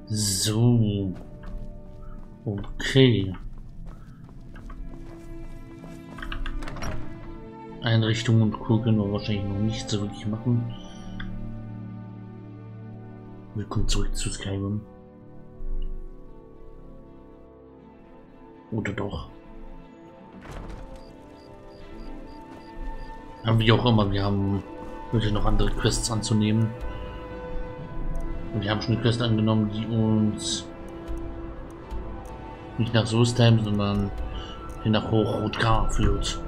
So. Okay. Einrichtungen und Co. können wir wahrscheinlich noch nicht so wirklich machen. Willkommen zurück zu Skyrim. Oder doch? Aber wie auch immer, wir haben wirklich noch andere Quests anzunehmen. Und wir haben schon eine Quest angenommen, die uns nicht nach Solstheim, sondern nach Hochrot-Kar führt.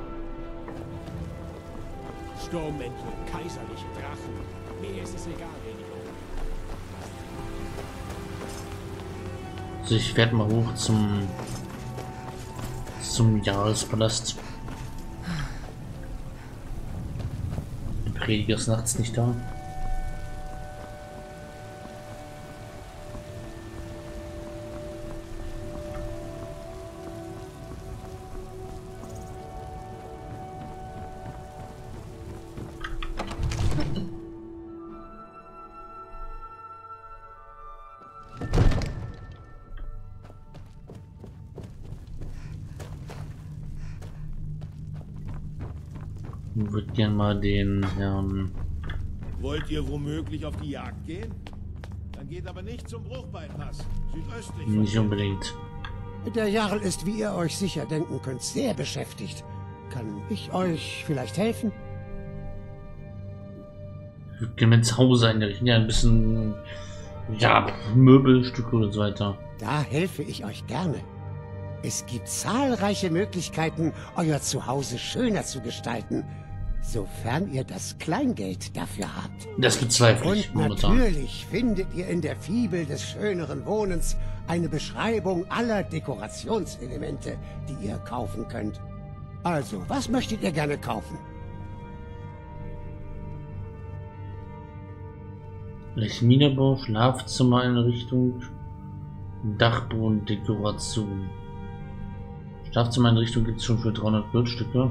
Sturmmäntel, kaiserliche Drachen. Mir ist es egal, wen ich bin. Also ich werde mal hoch zum Jahrespalast. Der Prediger ist nachts nicht da. Ich würde gerne mal den Herrn... Wollt ihr womöglich auf die Jagd gehen? Dann geht aber nicht zum Bruchbeinpass, südöstlich von Nicht hier. unbedingt. Der Jarl ist, wie ihr euch sicher denken könnt, sehr beschäftigt. Kann ich euch vielleicht helfen? Ich würde gerne mein Zuhause einrichten. Ja, ein bisschen... Ja, Möbelstücke und so weiter. Da helfe ich euch gerne. Es gibt zahlreiche Möglichkeiten, euer Zuhause schöner zu gestalten, sofern ihr das Kleingeld dafür habt. Das bezweifle ich Und momentan. natürlich findet ihr in der Fibel des schöneren Wohnens eine Beschreibung aller Dekorationselemente, die ihr kaufen könnt. Also, was möchtet ihr gerne kaufen? Minerbau, Schlafzimmereinrichtung, Dachboden, Dekoration. Schlafzimmereinrichtung gibt es schon für 300 Goldstücke.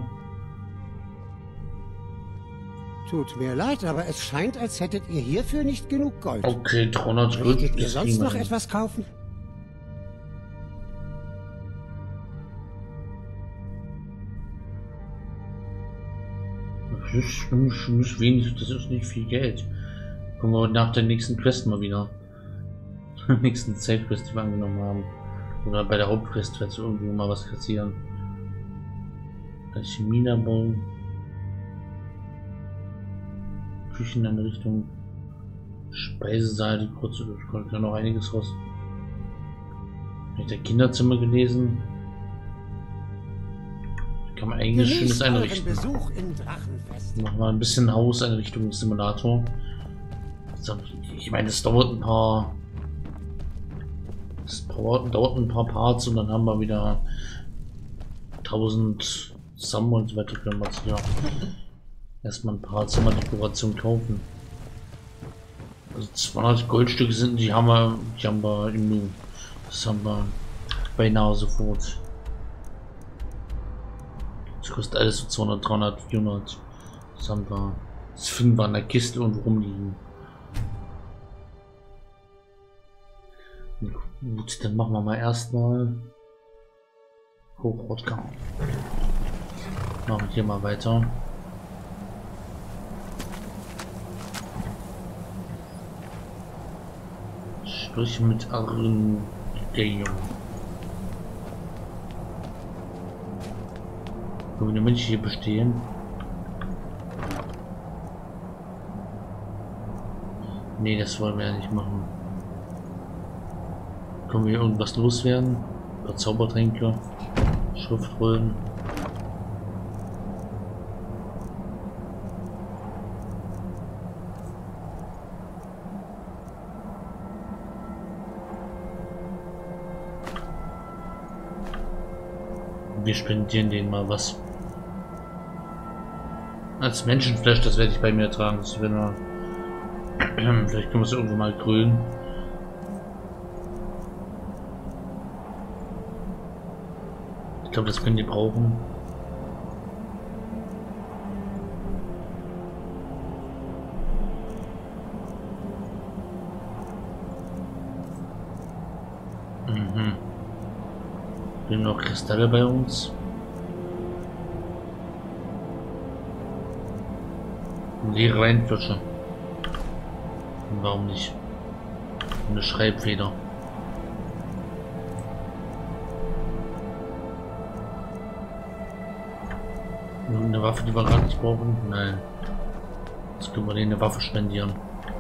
Tut mir leid, aber es scheint, als hättet ihr hierfür nicht genug Gold. Okay, 300 Möchtet Goldstücke. ihr sonst noch etwas kaufen? Das ist nicht wenig, das ist nicht viel Geld. Kommen wir nach der nächsten Quest mal wieder. Nächsten Side-Quest, die wir angenommen haben. Oder bei der Hauptquest wird irgendwo mal was kassieren. Alcheminerbau. Kücheneinrichtung. Speisesaal, die kurze, ich konnte da noch einiges raus. Habe ich da Kinderzimmer gelesen? Kann man eigentlich schönes einrichten. Besuch im Drachenfest. Machen wir ein bisschen Hauseinrichtungssimulator. Ich meine, es dauert ein paar. Es dauert ein paar Parts und dann haben wir wieder 1000 zusammen und so weiter. Können wir uns ja erstmal ein paar Zimmerdekoration kaufen. Also 200 Goldstücke sind, die haben wir im Nu. Das haben wir beinahe sofort. Das kostet alles so 200, 300, 400. Das haben wir. Das finden wir an der Kiste und rumliegen. Gut, dann machen wir mal erstmal Hochrot-Kar. Machen wir hier mal weiter. Sprich mit Arngenium. Können wir die Menschen hier bestehen? Nee, das wollen wir ja nicht machen. Können wir hier irgendwas loswerden? Oder Zaubertränke? Schriftrollen? Wir spendieren denen mal was. Als Menschenfleisch, das werde ich bei mir tragen. Das werden wir vielleicht können wir es irgendwo mal grünen. Ich glaube, das können die brauchen. Wir haben noch Kristalle bei uns. Leere Weinflasche. Warum nicht? Eine Schreibfeder. Nur eine Waffe, die wir gerade nicht brauchen? Nein. Jetzt können wir denen eine Waffe spendieren.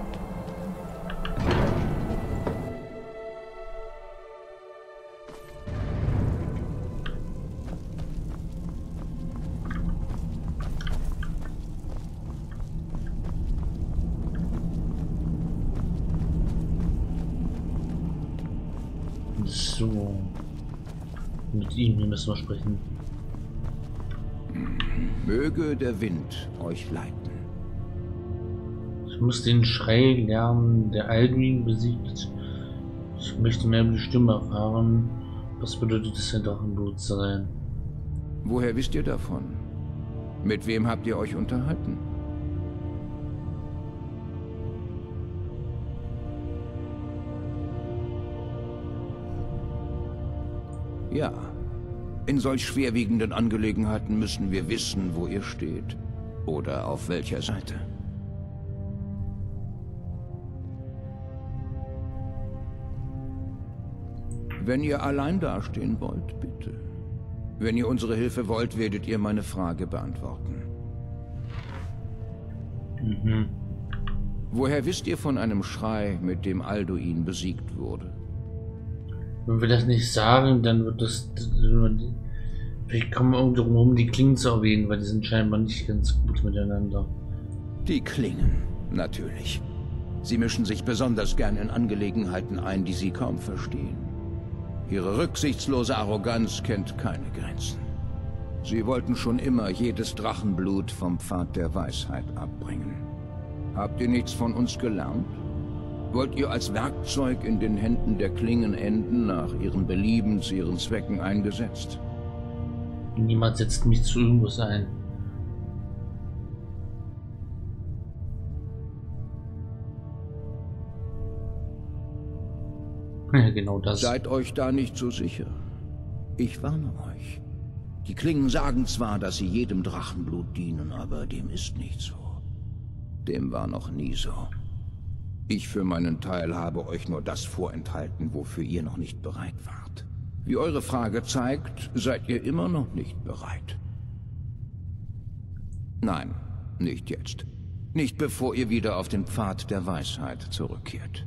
So. Mit ihm hier müssen wir sprechen. Möge der Wind euch leiten. Ich muss den Schrei lernen, der Alduin besiegt. Ich möchte mehr über die Stimme erfahren. Was bedeutet es, ein Drachenblut zu sein? Woher wisst ihr davon? Mit wem habt ihr euch unterhalten? Ja, in solch schwerwiegenden Angelegenheiten müssen wir wissen, wo ihr steht. Oder auf welcher Seite. Wenn ihr allein dastehen wollt, bitte. Wenn ihr unsere Hilfe wollt, werdet ihr meine Frage beantworten. Woher wisst ihr von einem Schrei, mit dem Alduin besiegt wurde? Wenn wir das nicht sagen, dann wird das... Vielleicht kommen wir irgendwo rum, die Klingen zu erwähnen, weil die sind scheinbar nicht ganz gut miteinander. Die Klingen, natürlich. Sie mischen sich besonders gern in Angelegenheiten ein, die sie kaum verstehen. Ihre rücksichtslose Arroganz kennt keine Grenzen. Sie wollten schon immer jedes Drachenblut vom Pfad der Weisheit abbringen. Habt ihr nichts von uns gelernt? Wollt ihr als Werkzeug in den Händen der Klingen enden, nach ihrem Belieben zu ihren Zwecken eingesetzt? Niemand setzt mich zu irgendwas ein. Ja, genau das. Seid euch da nicht so sicher. Ich warne euch. Die Klingen sagen zwar, dass sie jedem Drachenblut dienen, aber dem ist nicht so. Dem war noch nie so. Ich für meinen Teil habe euch nur das vorenthalten, wofür ihr noch nicht bereit wart. Wie eure Frage zeigt, seid ihr immer noch nicht bereit. Nein, nicht jetzt. Nicht bevor ihr wieder auf den Pfad der Weisheit zurückkehrt.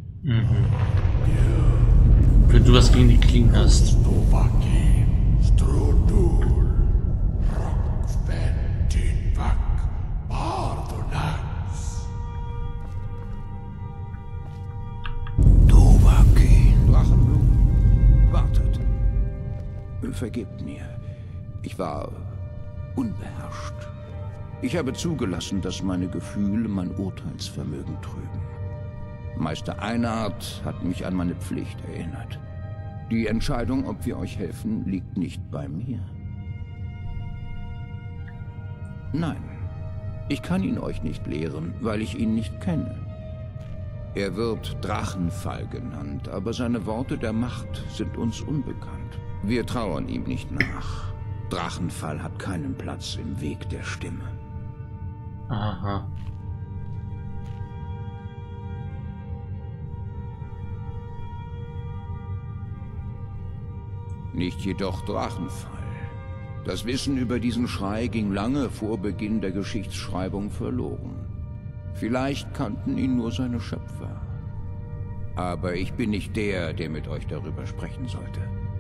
Wenn du was gegen die Klingen hast. Wartet. Vergebt mir. Ich war unbeherrscht. Ich habe zugelassen, dass meine Gefühle mein Urteilsvermögen trüben. Meister Einhard hat mich an meine Pflicht erinnert. Die Entscheidung, ob wir euch helfen, liegt nicht bei mir. Nein, ich kann ihn euch nicht lehren, weil ich ihn nicht kenne. Er wird Drachenfall genannt, aber seine Worte der Macht sind uns unbekannt. Wir trauern ihm nicht nach. Drachenfall hat keinen Platz im Weg der Stimme. Aha. Nicht jedoch Drachenfall. Das Wissen über diesen Schrei ging lange vor Beginn der Geschichtsschreibung verloren. Vielleicht kannten ihn nur seine Schöpfer. Aber ich bin nicht der mit euch darüber sprechen sollte.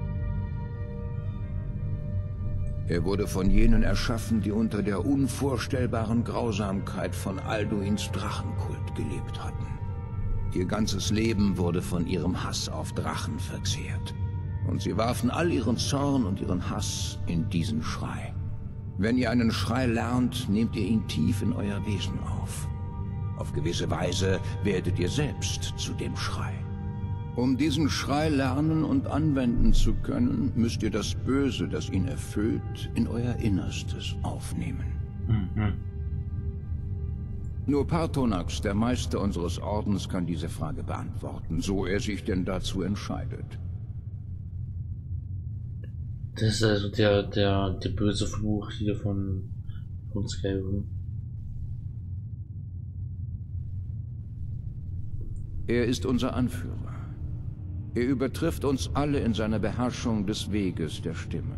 Er wurde von jenen erschaffen, die unter der unvorstellbaren Grausamkeit von Alduins Drachenkult gelebt hatten. Ihr ganzes Leben wurde von ihrem Hass auf Drachen verzehrt. Und sie warfen all ihren Zorn und ihren Hass in diesen Schrei. Wenn ihr einen Schrei lernt, nehmt ihr ihn tief in euer Wesen auf. Auf gewisse Weise werdet ihr selbst zu dem Schrei. Um diesen Schrei lernen und anwenden zu können, müsst ihr das Böse, das ihn erfüllt, in euer Innerstes aufnehmen. Nur Partonax, der Meister unseres Ordens, kann diese Frage beantworten, so er sich denn dazu entscheidet. Das ist also der böse Fluch hier von Skyrim. Er ist unser Anführer. Er übertrifft uns alle in seiner Beherrschung des Weges der Stimme.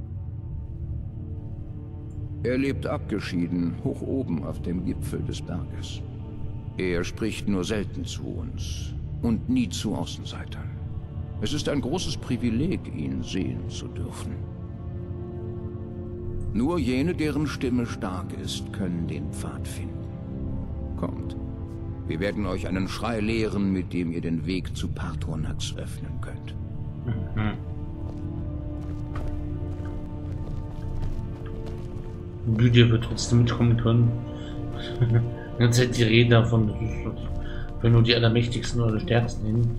Er lebt abgeschieden, hoch oben auf dem Gipfel des Berges. Er spricht nur selten zu uns und nie zu Außenseitern. Es ist ein großes Privileg, ihn sehen zu dürfen. Nur jene, deren Stimme stark ist, können den Pfad finden. Kommt, wir werden euch einen Schrei lehren, mit dem ihr den Weg zu Paarthurnax öffnen könnt. Lydia wird trotzdem mitkommen können. Jetzt halt die Rede davon, wenn nur die Allermächtigsten oder Stärksten hin.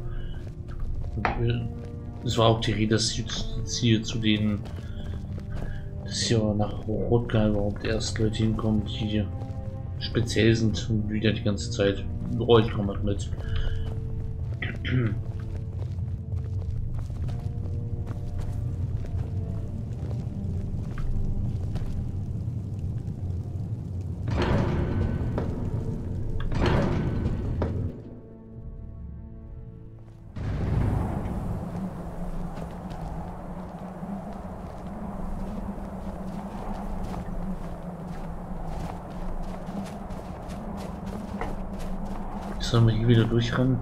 Es war auch die Rede, dass sie zu denen, dass hier nach Rotka überhaupt erst Leute hinkommen, die speziell sind und wieder die ganze Zeit. Ich komme halt mit. Sollen wir hier wieder durchrennen?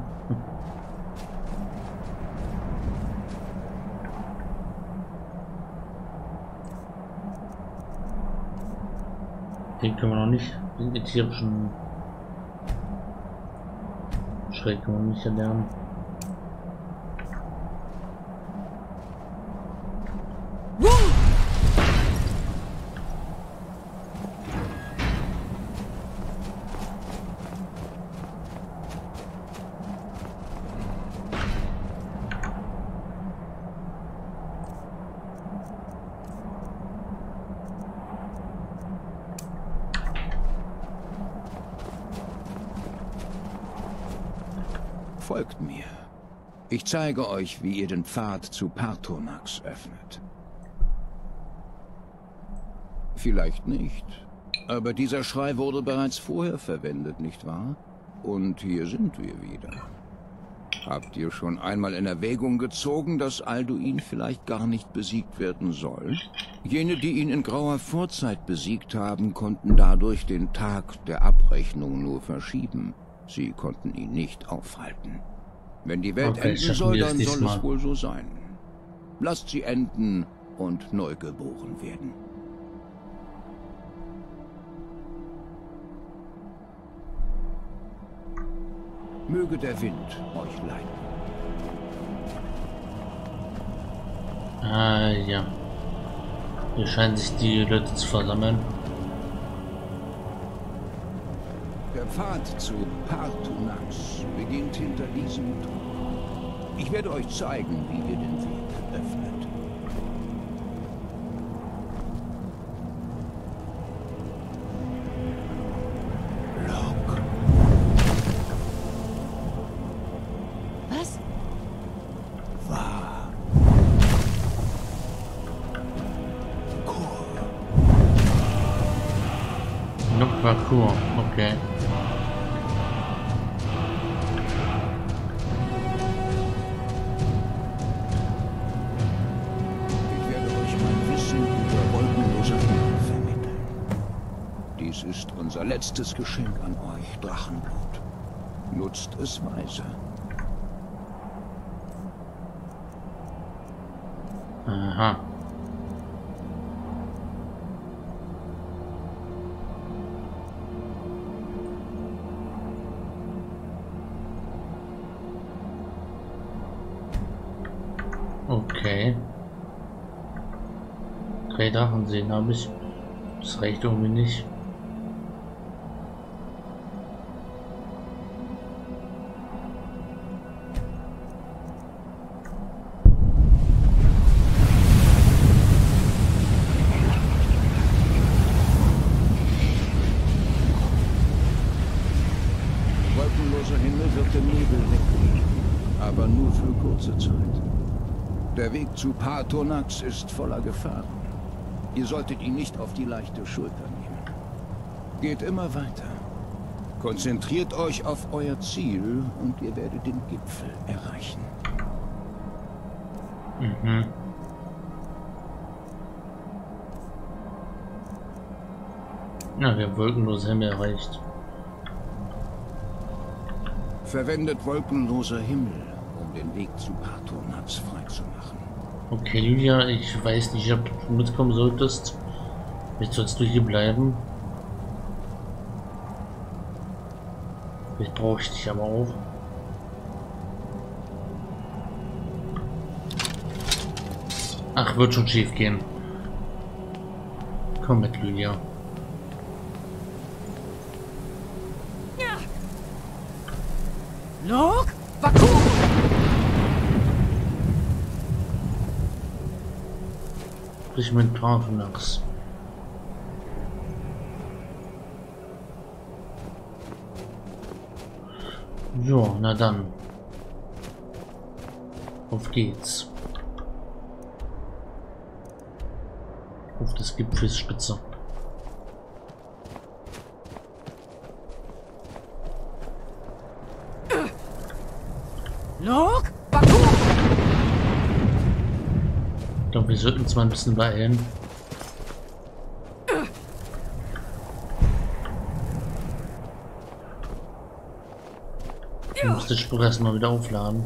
Den können wir noch nicht. Den ätherischen Schreck können wir nicht erlernen. Folgt mir. Ich zeige euch, wie ihr den Pfad zu Paarthurnax öffnet. Vielleicht nicht. Aber dieser Schrei wurde bereits vorher verwendet, nicht wahr? Und hier sind wir wieder. Habt ihr schon einmal in Erwägung gezogen, dass Alduin vielleicht gar nicht besiegt werden soll? Jene, die ihn in grauer Vorzeit besiegt haben, konnten dadurch den Tag der Abrechnung nur verschieben. Sie konnten ihn nicht aufhalten. Wenn die Welt enden soll, dann soll es wohl so sein. Lasst sie enden und neu geboren werden. Möge der Wind euch leiten. Ah, ja. Hier scheinen sich die Leute zu versammeln. Der Pfad zu Paarthurnax beginnt hinter diesem Tor. Ich werde euch zeigen, wie ihr den Weg öffnet. Lock. Was? War. Kur. Noch Parcours, okay. Unser letztes Geschenk an euch, Drachenblut. Nutzt es weise. Aha. Okay. 3 Drachenseen habe ich. Das reicht irgendwie nicht. Wolkenloser Himmel wird den Nebel wegbringen, aber nur für kurze Zeit. Der Weg zu Paarthurnax ist voller Gefahren. Ihr solltet ihn nicht auf die leichte Schulter nehmen. Geht immer weiter. Konzentriert euch auf euer Ziel und ihr werdet den Gipfel erreichen. Mhm. Na, wir haben wolkenlose Himmel erreicht. Verwendet wolkenloser Himmel, um den Weg zu Paarthurnax freizumachen. Okay, Lydia, ich weiß nicht, ob du mitkommen solltest. Jetzt sollst du hier bleiben. Vielleicht brauche ich dich aber auch. Ach, wird schon schief gehen. Komm mit, Lydia. Lok, Baku! Sprich mit Paarthurnax. Ja, na dann. Auf geht's. Auf das Gipfelspitze. Lok, Baku! Ich glaube, wir sollten uns mal ein bisschen beeilen. Ich muss das Spruch erstmal wieder aufladen.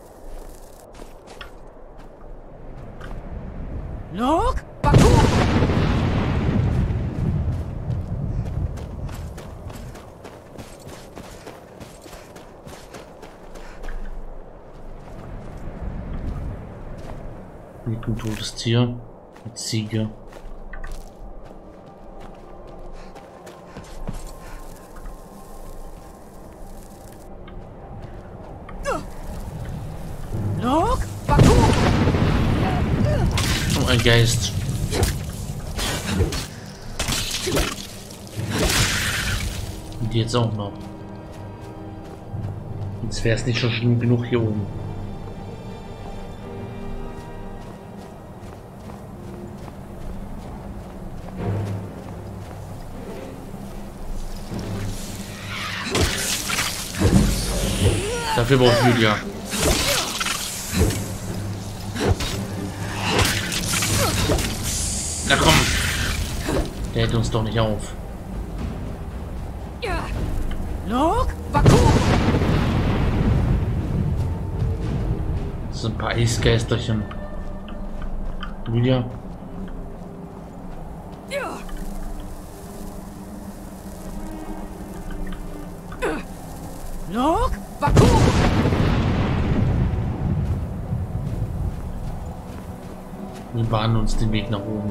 Lok, Baku! Liegt ein totes Tier. Eine Ziege. Lok, Baku! Oh, ein Geist. Und die jetzt auch noch. Jetzt wäre es nicht schon schlimm genug hier oben. Dafür braucht Lydia. Na komm! Der hält uns doch nicht auf. Lok, Baku! Das sind ein paar Eisgeisterchen. Lydia. Lok, Baku! Wir bahnen uns den Weg nach oben.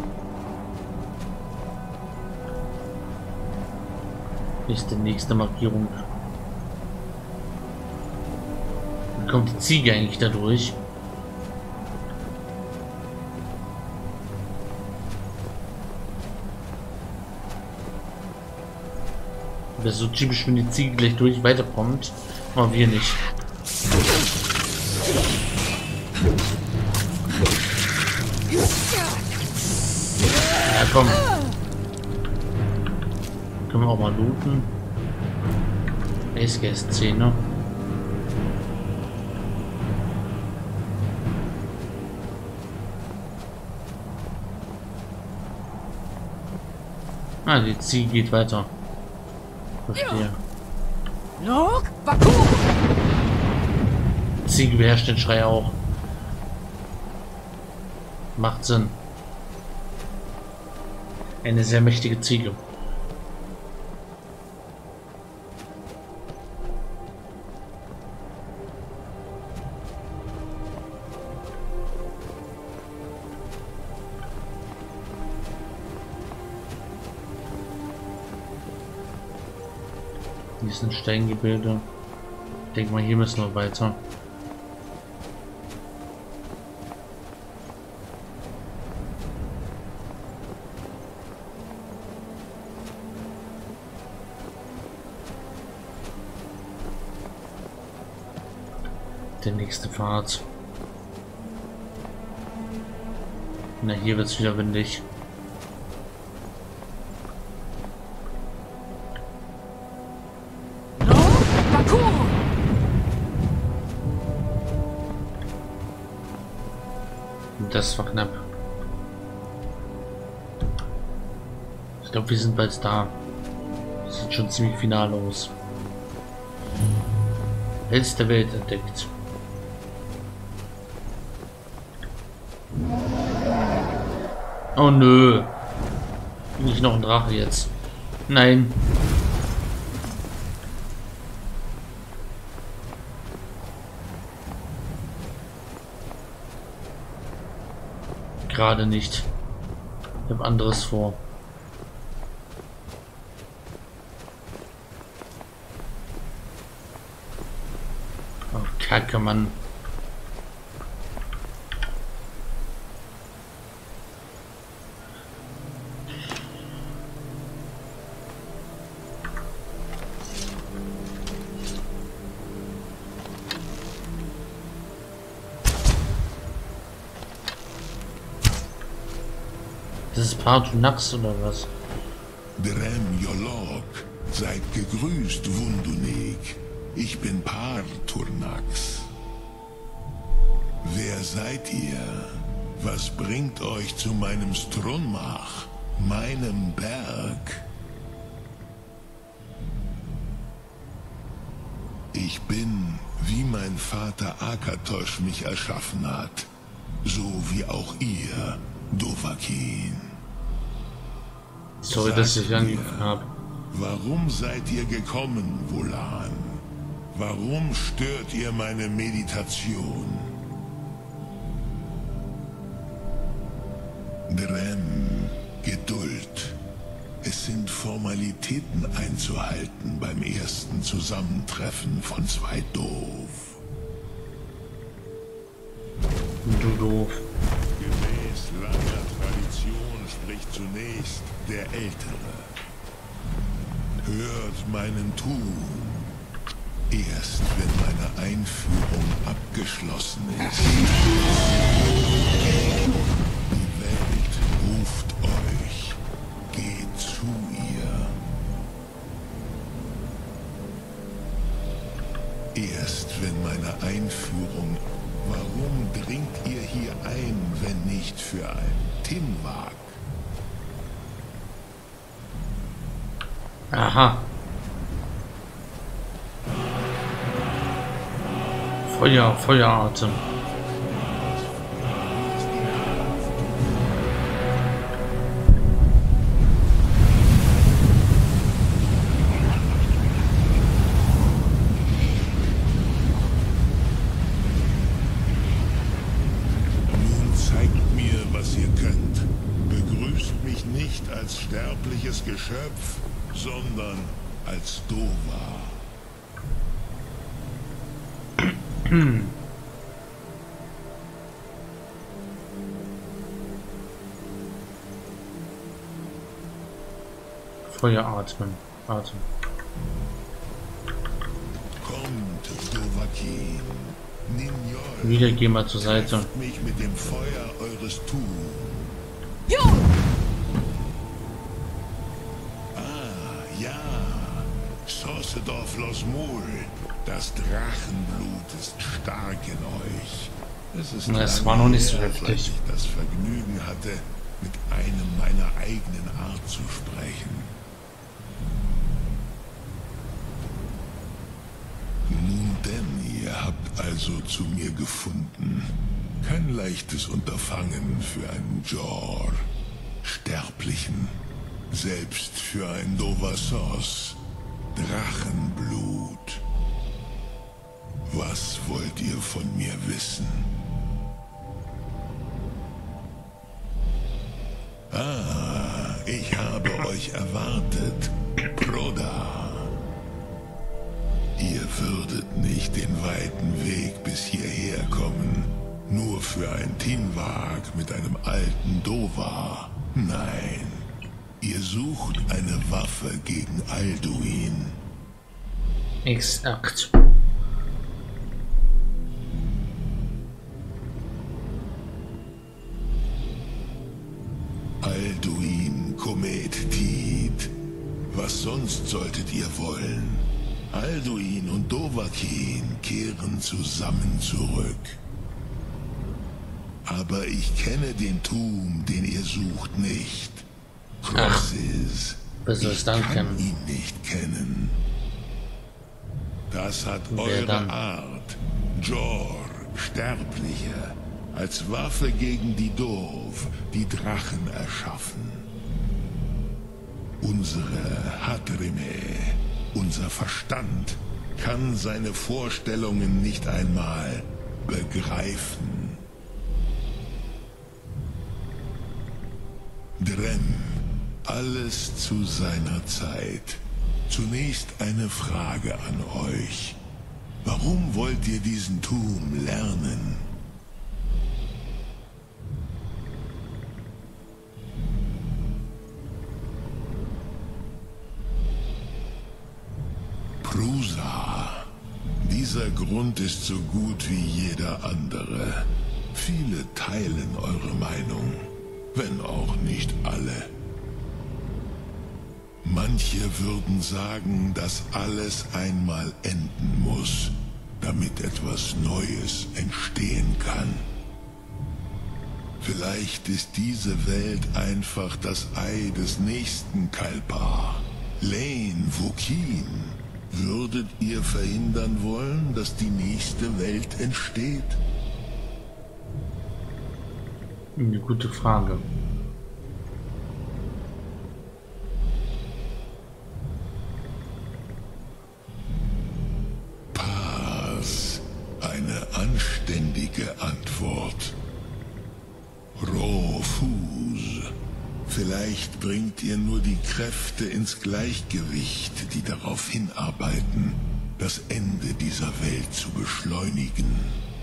Ist die nächste Markierung. Wie kommt die Ziege eigentlich da durch? Das ist so typisch, wenn die Ziege gleich durch weiterkommt, aber wir nicht. Ja, komm. Können wir auch mal looten. Eisgeist-Szene. Ah, die Ziege geht weiter. Verstehe. Lok, Baku! Die Ziege beherrscht den Schrei auch. Macht Sinn. Eine sehr mächtige Ziege. Hier sind Steingebilde. Ich denke mal, hier müssen wir weiter. Der nächste Pfad. Na, hier wird's wieder windig. No, Baku! Das war knapp. Ich glaube, wir sind bald da. Das sieht schon ziemlich final aus. Held der Welt entdeckt. Oh nö. Nicht noch ein Drache jetzt. Nein. Gerade nicht. Ich habe anderes vor. Oh, Kacke, Mann. Das ist Partunax oder was? Drem Yolok, seid gegrüßt, Wundunik. Ich bin Parturnax. Wer seid ihr? Was bringt euch zu meinem Strunmach, meinem Berg? Ich bin, wie mein Vater Akatosh mich erschaffen hat, so wie auch ihr, Dovahkiin. Sorry, dass ich angefangen habe. Warum seid ihr gekommen, Volan? Warum stört ihr meine Meditation? Drem, Geduld. Es sind Formalitäten einzuhalten beim ersten Zusammentreffen von zwei Doof. Du doof. Gemäß langer Tradition spricht zunächst der Ältere. Hört meinen Tun. Erst wenn meine Einführung abgeschlossen ist. Die Welt ruft euch. Geht zu ihr. Erst wenn meine Einführung... Warum dringt ihr hier ein, wenn nicht für ein Tinwag? Aha. Feueratem. Nun zeigt mir, was ihr könnt. Begrüßt mich nicht als sterbliches Geschöpf, sondern als Dova. Feueratmen. Atem. Kommt, Dovahkiin. Ninjol. Wieder geh mal zur Seite. Trefft mich mit dem Feuer eures Tun. Jo! Ja, Sossedorf Losmul. Das Drachenblut ist stark in euch. Es ist Das lange war noch nicht so her, heftig. seit ich das Vergnügen hatte, mit einem meiner eigenen Art zu sprechen. Nun denn, ihr habt also zu mir gefunden. Kein leichtes Unterfangen für einen Jor, Sterblichen. Selbst für ein Dovassos. Drachenblut. Was wollt ihr von mir wissen? Ah, ich habe euch erwartet, Proda. Ihr würdet nicht den weiten Weg bis hierher kommen, nur für ein Tinwag mit einem alten Dova. Nein, ihr sucht eine Waffe gegen Alduin. Exakt. Was sonst solltet ihr wollen? Alduin und Dovahkiin kehren zusammen zurück. Aber ich kenne den Tum, den ihr sucht, nicht. Crosses, ich kann ihn nicht kennen. Das hat eure Art, Jor, Sterblicher, als Waffe gegen die Dov, die Drachen erschaffen. Unsere Hadrime, unser Verstand, kann seine Vorstellungen nicht einmal begreifen. Drem, alles zu seiner Zeit. Zunächst eine Frage an euch. Warum wollt ihr diesen Tum lernen? Prusa. Dieser Grund ist so gut wie jeder andere. Viele teilen eure Meinung, wenn auch nicht alle. Manche würden sagen, dass alles einmal enden muss, damit etwas Neues entstehen kann. Vielleicht ist diese Welt einfach das Ei des nächsten Kalpar. Lane Vukin. Würdet ihr verhindern wollen, dass die nächste Welt entsteht? Eine gute Frage. Paz. Eine anständige Antwort. Rofus. Vielleicht bringt ihr nur die Kräfte ins Gleichgewicht, die darauf hinarbeiten, das Ende dieser Welt zu beschleunigen.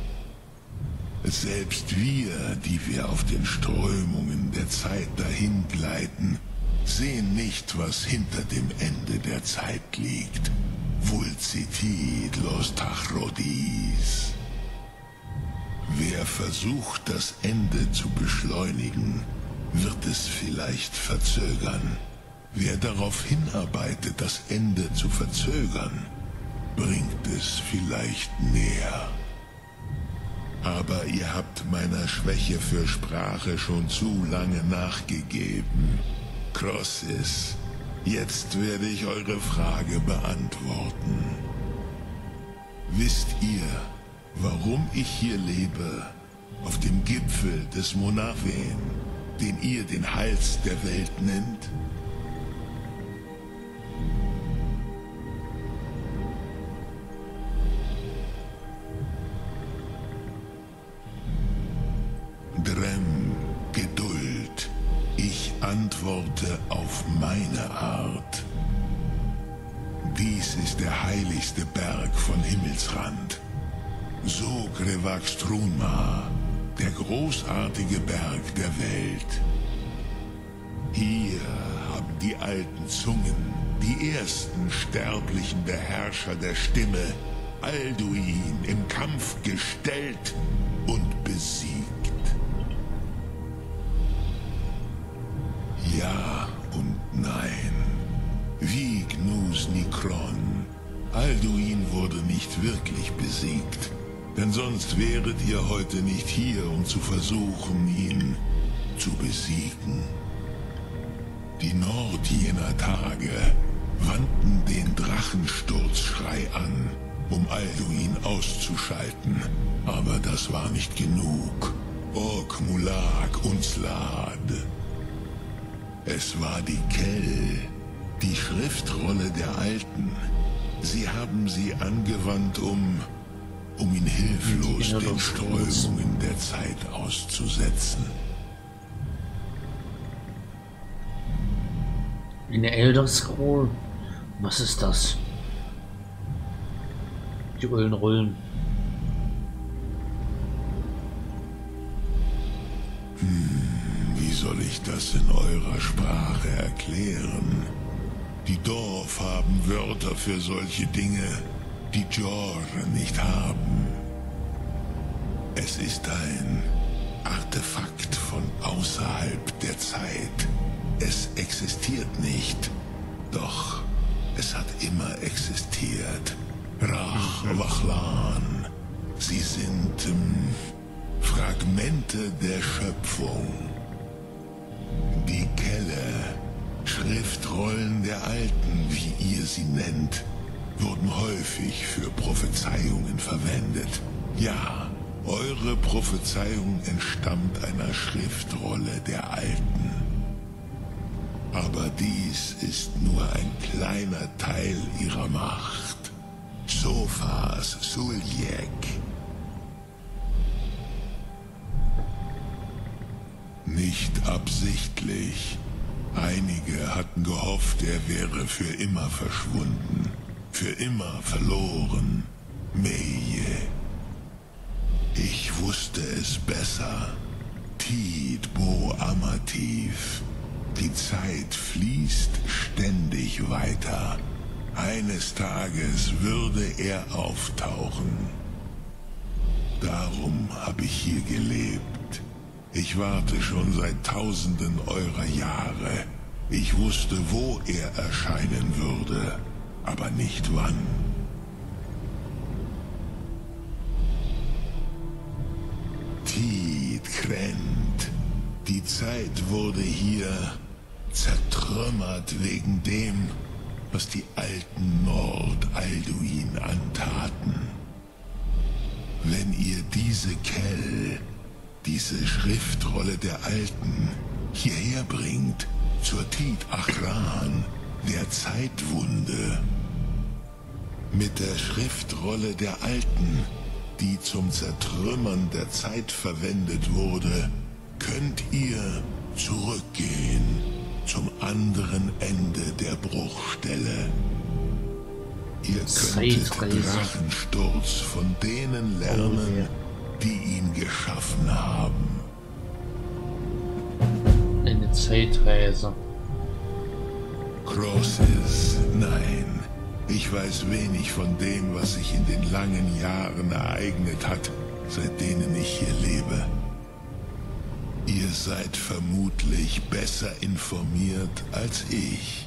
Selbst wir, die wir auf den Strömungen der Zeit dahin gleiten, sehen nicht, was hinter dem Ende der Zeit liegt. Vulcitid los Tachrodis. Wer versucht, das Ende zu beschleunigen, wird es vielleicht verzögern. Wer darauf hinarbeitet, das Ende zu verzögern, bringt es vielleicht näher. Aber ihr habt meiner Schwäche für Sprache schon zu lange nachgegeben. Crosses, jetzt werde ich eure Frage beantworten. Wisst ihr, warum ich hier lebe, auf dem Gipfel des Monaven, den ihr den Hals der Welt nennt? Drem, Geduld. Ich antworte auf meine Art. Dies ist der heiligste Berg von Himmelsrand. Sogrevakstruma, der großartige Berg der Welt. Hier haben die alten Zungen, die ersten sterblichen Beherrscher der Stimme, Alduin im Kampf gestellt und besiegt. Ja und nein. Wie Gnus Nikron. Alduin wurde nicht wirklich besiegt. Denn sonst wäret ihr heute nicht hier, um zu versuchen, ihn zu besiegen. Die Nord jener Tage wandten den Drachensturzschrei an, um Alduin auszuschalten. Aber das war nicht genug. Ok Mulak Unslad. Es war die Kell, die Schriftrolle der Alten. Sie haben sie angewandt, um ihn hilflos den Strömungen der Zeit auszusetzen. Eine Elder Scroll? Was ist das? Die ollen Rollen. Wie soll ich das in eurer Sprache erklären? Die Dorf haben Wörter für solche Dinge, die Jor nicht haben. Es ist ein Artefakt von außerhalb der Zeit. Es existiert nicht, doch Es hat immer existiert. Wachlan. Sie sind Fragmente der Schöpfung. Die Kelle, Schriftrollen der Alten, wie ihr sie nennt, wurden häufig für Prophezeiungen verwendet. Ja, eure Prophezeiung entstammt einer Schriftrolle der Alten. Aber dies ist nur ein kleiner Teil ihrer Macht. Sofas Suljek. Nicht absichtlich. Einige hatten gehofft, er wäre für immer verschwunden, für immer verloren. Meje. Ich wusste es besser. Tid Bo Amativ. Die Zeit fließt ständig weiter. Eines Tages würde er auftauchen. Darum habe ich hier gelebt. Ich warte schon seit Tausenden eurer Jahre. Ich wusste, wo er erscheinen würde, aber nicht wann. Tid Krent. Die Zeit wurde hier zertrümmert wegen dem, was die alten Nord-Alduin antaten. Wenn ihr diese Kell, diese Schriftrolle der Alten, hierher bringt, zur Tid Achran, der Zeitwunde, mit der Schriftrolle der Alten, die zum Zertrümmern der Zeit verwendet wurde, könnt ihr zurückgehen zum anderen Ende der Bruchstelle. Ihr könntet Drachensturz von denen lernen, die ihn geschaffen haben. Eine Zeitreise. Crosses, nein. Ich weiß wenig von dem, was sich in den langen Jahren ereignet hat, seit denen ich hier lebe. Ihr seid vermutlich besser informiert als ich.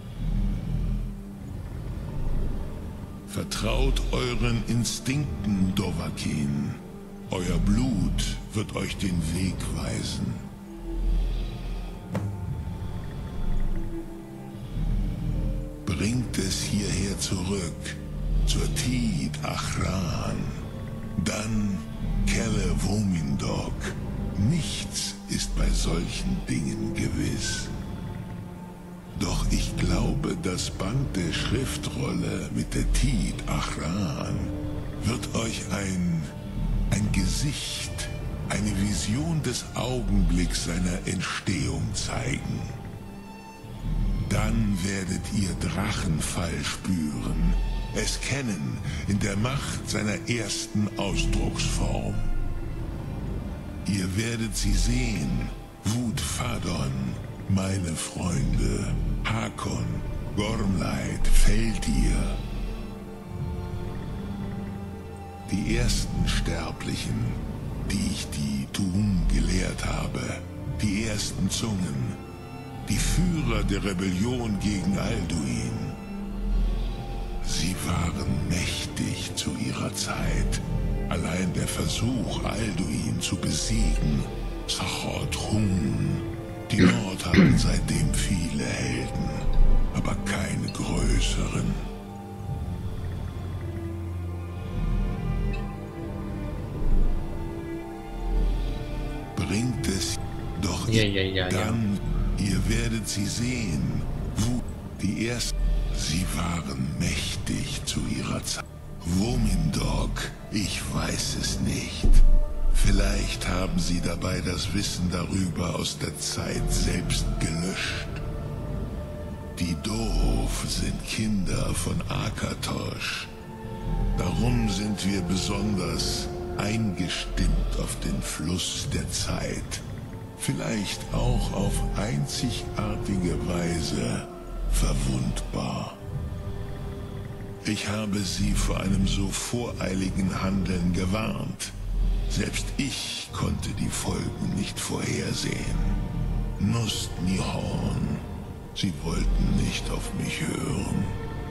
Vertraut euren Instinkten, Dovahkiin. Euer Blut wird euch den Weg weisen. Bringt es hierher zurück, zur Tid Achran. Dann Kelle Womindok. Nichts ist bei solchen Dingen gewiss. Doch ich glaube, das Band der Schriftrolle mit der Tid Achran wird euch ein Gesicht, eine Vision des Augenblicks seiner Entstehung zeigen. Dann werdet ihr Drachenfall spüren, es kennen in der Macht seiner ersten Ausdrucksform. Ihr werdet sie sehen, Wut Fadon, meine Freunde, Hakon, Gormlaid, Feldir. Die ersten Sterblichen, die ich die Doom gelehrt habe, die ersten Zungen, die Führer der Rebellion gegen Alduin. Sie waren mächtig zu ihrer Zeit. Allein der Versuch, Alduin zu besiegen, Sachot Hun. Die Nord hatten seitdem viele Helden, aber keine größeren. Bringt es doch dann, ihr werdet sie sehen, wo die ersten, sie waren mächtig zu ihrer Zeit. Womindok, ich weiß es nicht. Vielleicht haben sie dabei das Wissen darüber aus der Zeit selbst gelöscht. Die Doof sind Kinder von Akatosh. Darum sind wir besonders eingestimmt auf den Fluss der Zeit. Vielleicht auch auf einzigartige Weise verwundbar. Ich habe sie vor einem so voreiligen Handeln gewarnt. Selbst ich konnte die Folgen nicht vorhersehen. Nust Nihorn. Sie wollten nicht auf mich hören.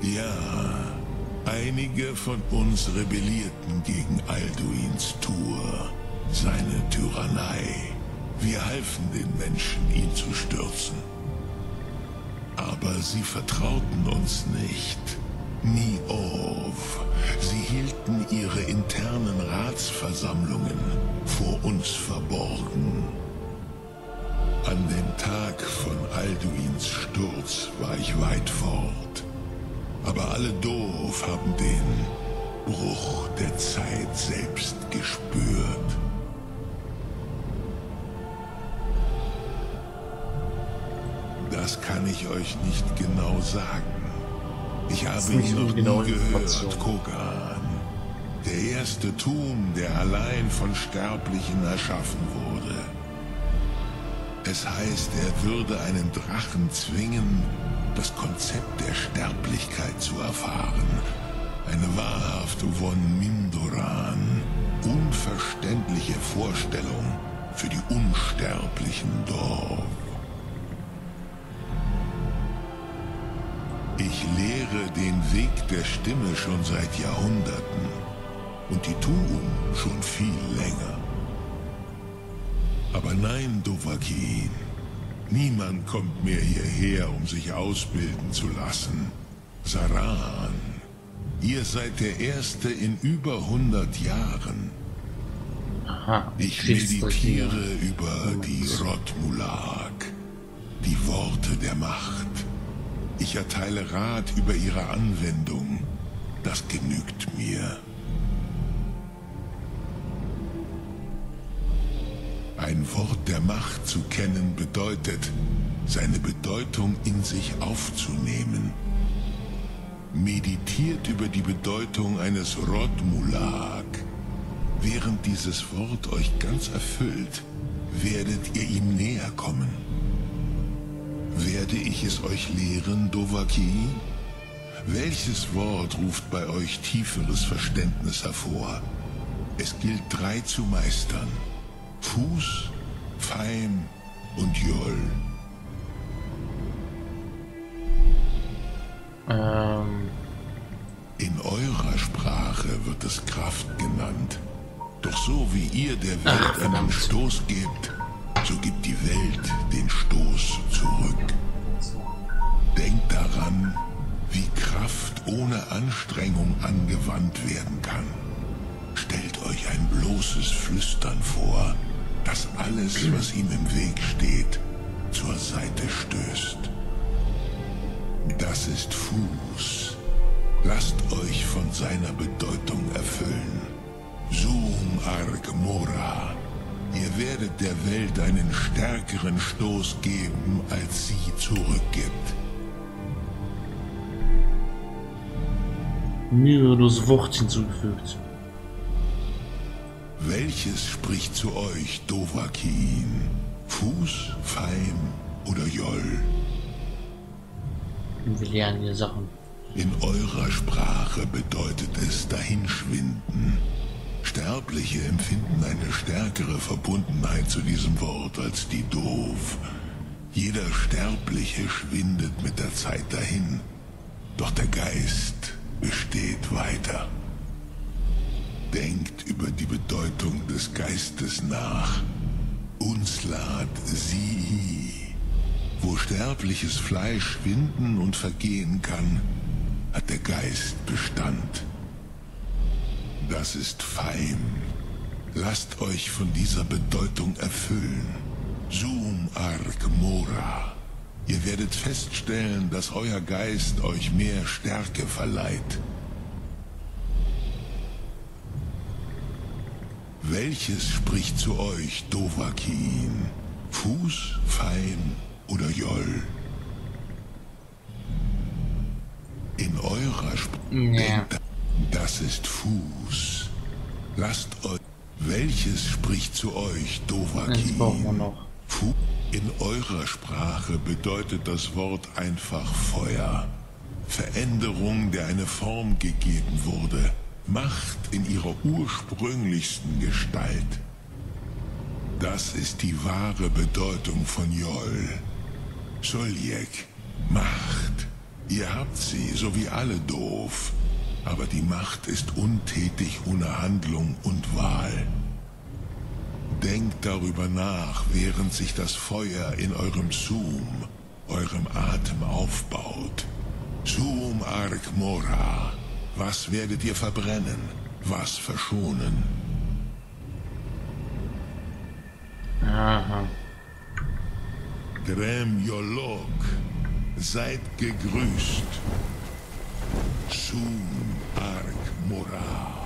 Ja, einige von uns rebellierten gegen Alduins Tour, seine Tyrannei. Wir halfen den Menschen, ihn zu stürzen. Aber sie vertrauten uns nicht. Nie auf. Sie hielten ihre internen Ratsversammlungen vor uns verborgen. An dem Tag von Alduins Sturz war ich weit fort. Aber alle doof haben den Bruch der Zeit selbst gespürt. Das kann ich euch nicht genau sagen. Ich habe ihn noch nie gehört, Kogan. Der erste Tum, der allein von Sterblichen erschaffen wurde. Es heißt, er würde einen Drachen zwingen, das Konzept der Sterblichkeit zu erfahren. Eine wahrhaft von Mindoran, unverständliche Vorstellung für die unsterblichen Dorf. Ich lehre den Weg der Stimme schon seit Jahrhunderten und die Tuum schon viel länger. Aber nein, Dovahkiin, niemand kommt mehr hierher, um sich ausbilden zu lassen. Saran, ihr seid der Erste in über 100 Jahren. Aha, Ich meditiere über die Rotmulag, die Worte der Macht. Ich erteile Rat über ihre Anwendung. Das genügt mir. Ein Wort der Macht zu kennen bedeutet, seine Bedeutung in sich aufzunehmen. Meditiert über die Bedeutung eines Rotmulag. Während dieses Wort euch ganz erfüllt, werdet ihr ihm näher kommen. Werde ich es euch lehren, Dovahkiin? Welches Wort ruft bei euch tieferes Verständnis hervor? Es gilt 3 zu meistern. Fuß, Feim und Jol. In eurer Sprache wird es Kraft genannt. Doch so wie ihr der Welt einen Stoß gebt, so gibt die Welt den Stoß zurück. Denkt daran, wie Kraft ohne Anstrengung angewandt werden kann. Stellt euch ein bloßes Flüstern vor, das alles, was ihm im Weg steht, zur Seite stößt. Das ist Fuß. Lasst euch von seiner Bedeutung erfüllen. Zoom Arg Mora. Ihr werdet der Welt einen stärkeren Stoß geben, als sie zurückgibt. Müheloses Wort hinzugefügt. Welches spricht zu euch, Dovahkiin? Fuß, Feim oder Jol? Wir lernen hier Sachen. In eurer Sprache bedeutet es dahinschwinden. Sterbliche empfinden eine stärkere Verbundenheit zu diesem Wort als die Doof. Jeder Sterbliche schwindet mit der Zeit dahin, doch der Geist besteht weiter. Denkt über die Bedeutung des Geistes nach. Unslat Sihi. Wo sterbliches Fleisch schwinden und vergehen kann, hat der Geist Bestand. Das ist Feim. Lasst euch von dieser Bedeutung erfüllen. Zoom Arg Mora. Ihr werdet feststellen, dass euer Geist euch mehr Stärke verleiht. Welches spricht zu euch, Dovahkiin? Fuß, Feim oder Jol? In eurer Sprache. Das ist Fuß. Lasst euch. Welches spricht zu euch, Dovahkiin? In eurer Sprache bedeutet das Wort einfach Feuer. Veränderung, der eine Form gegeben wurde. Macht in ihrer ursprünglichsten Gestalt. Das ist die wahre Bedeutung von Jol. Soljek, Macht. Ihr habt sie, so wie alle, doof. Aber die Macht ist untätig ohne Handlung und Wahl. Denkt darüber nach, während sich das Feuer in eurem Zoom, eurem Atem aufbaut. Zoom Arc Mora. Was werdet ihr verbrennen? Was verschonen? Aha. Grem Yolok. Seid gegrüßt. Zoom Arc Mora.